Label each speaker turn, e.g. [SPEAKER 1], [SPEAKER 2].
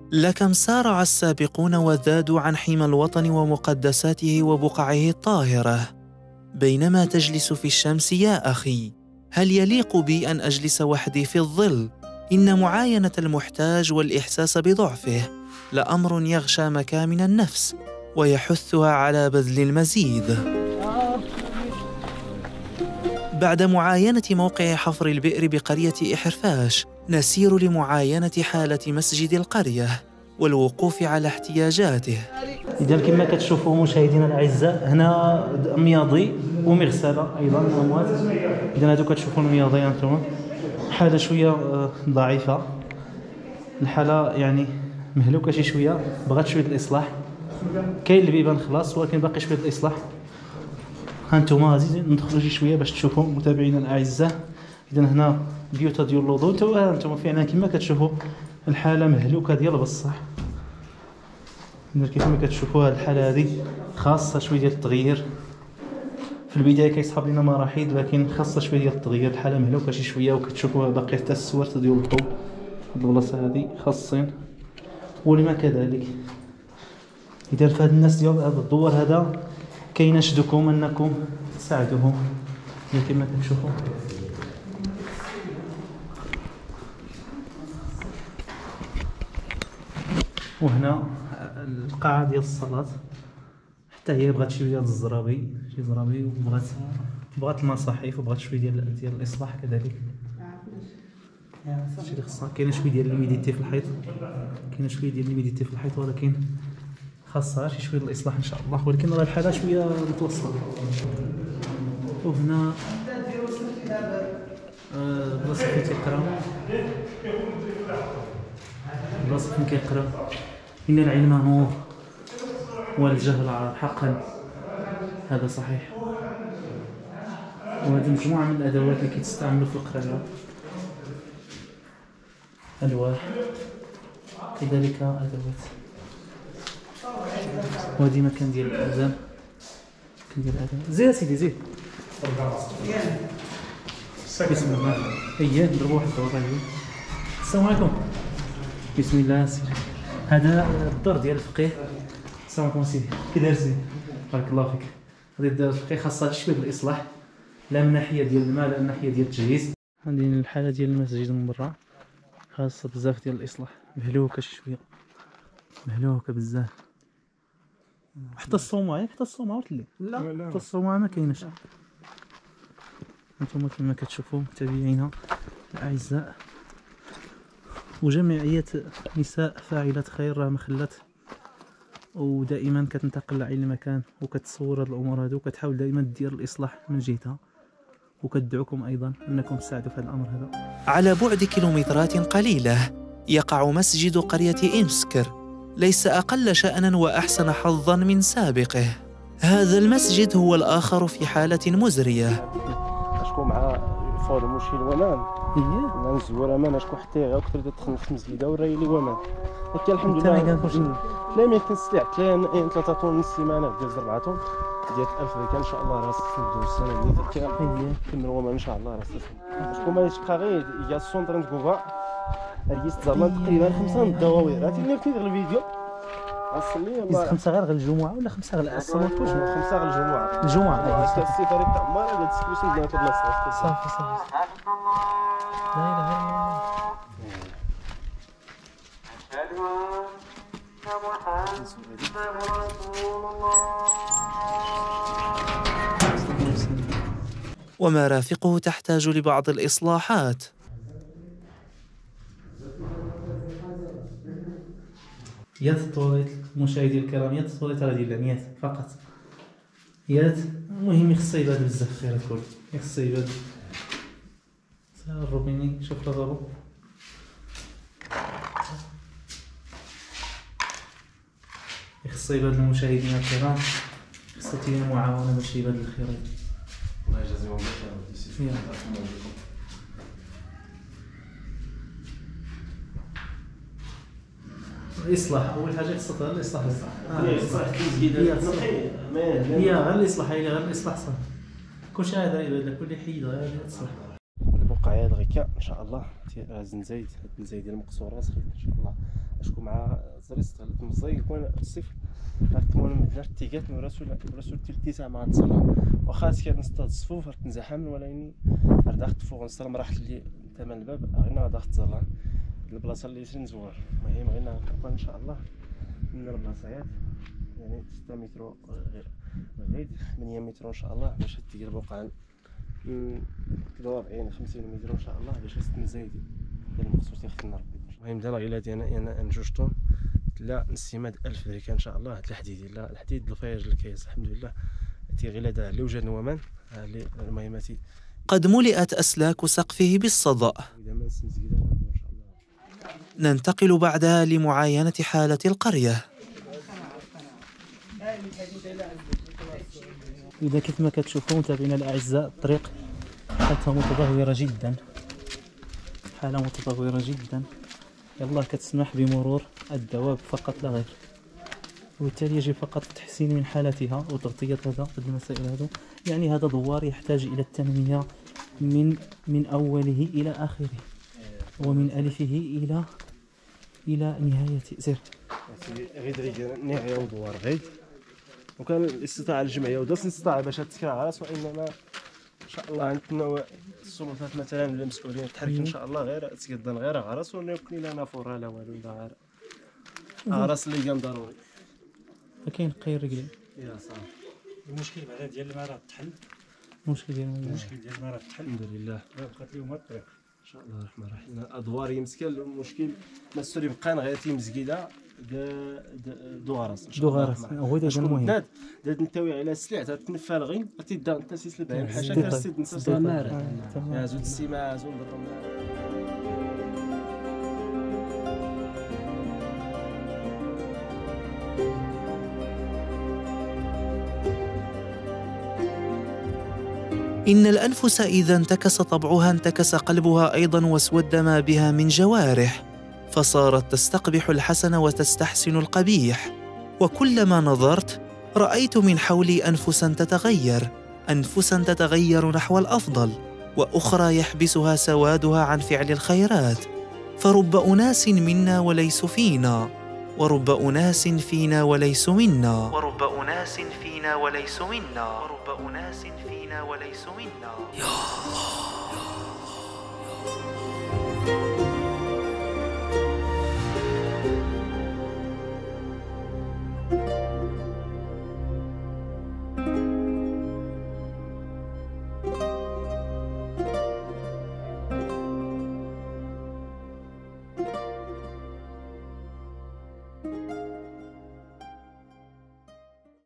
[SPEAKER 1] لكم سارع السابقون وذادوا عن حمى الوطن ومقدساته وبقعه الطاهرة. بينما تجلس في الشمس يا أخي، هل يليق بي أن أجلس وحدي في الظل؟ إن معاينة المحتاج والإحساس بضعفه لأمر يغشى مكامن النفس ويحثها على بذل المزيد. بعد معاينة موقع حفر البئر بقرية إحرفاش، نسير لمعاينة حالة مسجد القرية والوقوف على احتياجاته.
[SPEAKER 2] إذا كما كتشوفوا مشاهدينا الأعزاء، هنا مياضي ومغسلة أيضا أموات. إذا هادو كتشوفوا المياضي أنتم حالة شوية ضعيفة، الحالة يعني مهلوكة شي شوية، بغات شوية الإصلاح. كاين اللي بيبان خلاص ولكن باقي شوية الإصلاح. هانتوما غادي ندخلوا شي شوية باش تشوفوا متابعينا الأعزاء. إذا هنا بيوتا ديال الوضوء، هانتوما فعلا كما كتشوفوا الحالة مهلوكة ديال بصح. كيف كتشوفوا هذه الحالة هذه خاصة شوية ديال التغيير. في البداية كيصحاب لنا مراحيض ولكن خاصة شوية ديال التغيير. الحالة مهلوكة شي شوية وكتشوفوا باقي حتى السوارت ديال الضوء. هاد البلاصة هذه خاصين ولما كذلك. إذا فهاد الناس ديال هذا الدور هذا كيناشدكم أنكم تساعدوهم كما كتشوفوا. وهنا القاعة ديال الصلاة حتى هي بغات شي ديال الزرابي، شي زرابي، وبغات المصاحف وبغات شويه ديال الاصلاح كذلك. هادشي اللي خصها. كاينه شويه ديال الميديتي في الحيط، ولكن خاصها شي شويه ديال الاصلاح ان شاء الله، ولكن راه الحاله شويه متوسطه. وهنا بلاصه فين تيقرا، بلاصه فين كيقرا إن العلم نور والجهل عار. حقا هذا صحيح. وهذه مجموعة من الأدوات اللي كتستعملوا في القراءة، ألواح كذلك أدوات. وهذه مكان ديال الأذان، زيد سيدي زيد. بسم الله. هيا نضربوا واحد الدورة. السلام عليكم. بسم الله. هذا الدار ديال الفقيه. السلام عليكم سيدي، كي داير سيدي؟ بارك الله فيك. هذه الدار الفقيه خاصها شويه بالاصلاح، لا من ناحيه ديال الماء لا من ناحيه ديال التجهيز. هذه الحاله ديال المسجد من برا خاصه بزاف ديال الاصلاح، مهلوكه شي شويه، مهلوكه بزاف. حتى الصومعه عرفت لي؟ لا حتى الصومعه ما كايناش. انتم كما كتشوفوا متابعينا الاعزاء، وجمعية نساء فاعلات خير راه مخلات ودائما كتنتقل لعين المكان وكتصور هاد الامور هادو وكتحاول دائما دير الاصلاح من جهتها، وكتدعوكم ايضا انكم تساعدوا في هذا الامر هذا.
[SPEAKER 1] على بعد كيلومترات قليلة يقع مسجد قرية إمسكر، ليس أقل شأنا وأحسن حظا من سابقه. هذا المسجد هو الآخر في حالة مزرية.
[SPEAKER 3] اشكو مع فورم وشي الومان نزور امان اشكو حتى غير اكثر تدخل في المسجده وراي لي ومان. هكا الحمد لله لا ما كنستلعت لا 3 طن السيمانه ديال 4 طن ديال 1000 ان شاء الله راه نبداو السنه اللي كمل ومان ان شاء الله راه اشكو ما يشقى غير يا سونتر كوفا ريست زعما تقريبا 5 الدواوير. عرفتي ملي كنت غير الفيديو
[SPEAKER 2] أصلي 5 غير الجمعة ولا 5 غير الصلاة؟
[SPEAKER 3] 5 غير الجمعة. السفر تاع عمار هذا السكريشن ديال هاد البلاصة.
[SPEAKER 2] صافي لا إله إلا الله.
[SPEAKER 1] ومرافقه تحتاج لبعض الإصلاحات.
[SPEAKER 2] يات الطواليت مشاهدي الكرام، يات الطواليت غادي لعنيات فقط. يات المهم خصها يبان بزاف الخيرات كل خصها يبان. الروبيني شوف الغابو خصها يبان المشاهدين الكرام، خصها تيجي معاونة باش يبان الخيرات.
[SPEAKER 4] الله يجازيهم بخير.
[SPEAKER 2] الإصلاح أول حاجة خصها الإصلاح.
[SPEAKER 3] الإصلاح المسجد نقي
[SPEAKER 2] هي غير الإصلاح، هي غير الإصلاح صافي. كلشي هذا يبان لك كل حيد غير الإصلاح.
[SPEAKER 3] البقعة هذا غير كذلك ان شاء الله زنزايد هاد الزنزايد ديال المقصورات ان شاء الله اشكو مع زريس المزاي يكون الصيف غتكون مدينه التيكات من رسول التسع مع الصلاه واخا كان نصطاد الصفوف تنزحم ولكن غادي فوق نصل مراحل اللي ثمن الباب غير غادي تظلم البلاصه اللي نزور. المهم غير نقول ان شاء الله من البلاصات يعني 6 متر غير بعيد 8 متر ان شاء الله باش تيجي البقعه 43 50 متر ان شاء الله باش نزيد ديال المخصوص يختنا ربي. المهم دابا غير هادي انا جوج طون لا نستماد 1000 درهم ان شاء الله. هاد الحديد لا الحديد الفياج الكيس الحمد لله تي غير هذا اللي وجد نومان اللي المهماتي
[SPEAKER 1] قد ملئت أسلاك سقفه بالصدأ. ننتقل بعدها لمعاينة حالة القرية.
[SPEAKER 2] إذا كيف ما كتشوفوا متابعينا الأعزاء الطريق حالتها متدهورة جدا، حالة متدهورة جدا، يلا كتسمح بمرور الدواب فقط لا غير، وبالتالي يجب فقط التحسين من حالتها وتغطية هذا المسائل هذا. يعني هذا دوار يحتاج إلى التنمية من أوله إلى آخره ومن ألفه إلى نهايته. سير
[SPEAKER 3] غير نهاية ودوار غير وكان الاستطاعة الجمعية ودرس الاستطاعة باش تكرا عرس، وإنما إن شاء الله عندنا السلطات مثلا المسؤولين تحرك إن شاء الله غير تقدر غير عرس ونكون لا نافورها لا والو لا غير عرس اللي كان ضروري.
[SPEAKER 2] فكاين قير رجلي
[SPEAKER 3] يا صافي.
[SPEAKER 5] المشكل بعدا ديال الماء راه تحل،
[SPEAKER 2] المشكل ديال
[SPEAKER 5] الماء راه تحل
[SPEAKER 3] الحمد لله.
[SPEAKER 5] بقات لهم الطريق
[SPEAKER 3] ان شاء الله الرحمن الرحيم. الادوار يمسكن المشكل مسؤولي بقى غير تيمزكيده دوغراس ان شاء الله
[SPEAKER 2] دوغراس هو هذا المهم.
[SPEAKER 3] داد نتاوي على السلع تتنفى الغي تيدا انت سيسلب بها الحاشا كرسيد نسى يا زود السيما زود الرمل.
[SPEAKER 1] إن الأنفس إذا انتكس طبعها انتكس قلبها أيضا، واسود ما بها من جوارح، فصارت تستقبح الحسن وتستحسن القبيح. وكلما نظرت رأيت من حولي أنفسا تتغير، أنفسا تتغير نحو الأفضل، وأخرى يحبسها سوادها عن فعل الخيرات. فرب أناس منا وليس فينا، ورب أناس فينا وليس منا، ورب أناس فينا وليس منا، ورب أناس فينا وليس منا. يا الله.